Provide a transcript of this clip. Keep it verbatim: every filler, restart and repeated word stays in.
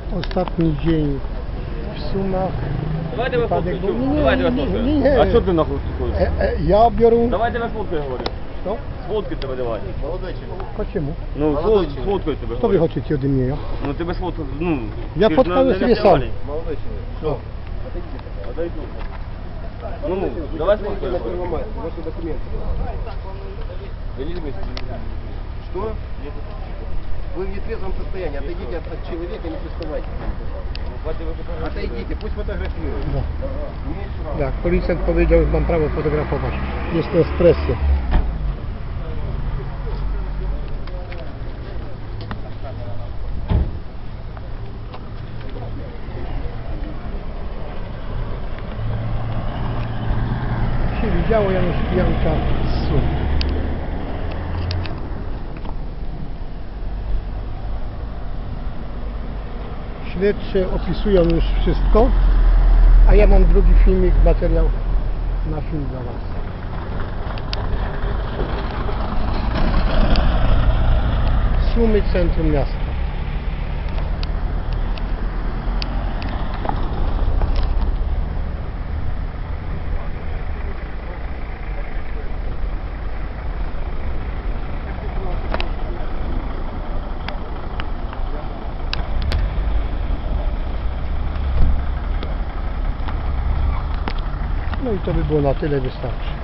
Ostatni dzień w Sumach. Давайте вас Wypadek фоткаю. był- nie, Давайте вас nie, фоткаю. nie, nie. А що ти нахуй ходиш? E, e, ja biorę... Давайте вас фоткаю, говорю. Co? Сфоткай тебе давай. Молодой человек. Почему? Ну, Молодой сфот- человек. сфоткаю тебе. Co wy говорю. chcecie ode mnie? Ну тебе сфоткаю, ну. Я ти ж фоткаю не- не собі сам. накривай. Молодой человек. Что? Отойду. Ну, давай сфоткаю. На говорю. Первомайск. Ваши документы. Что? Вы в нетрезвом состоянии. Отойдите от, от человека, не приставайте. Отойдите, пусть фотографируют. No. Имеешь право. Tak, policjant powiedział, że mam prawo fotografować. Jest to espresso. Się widziało Janusz Janka z Sum. Śledczy opisują już wszystko, a ja mam drugi filmik, materiał na film dla Was. Sumy, centrum miasta. No i to by było na tyle, wystarczy.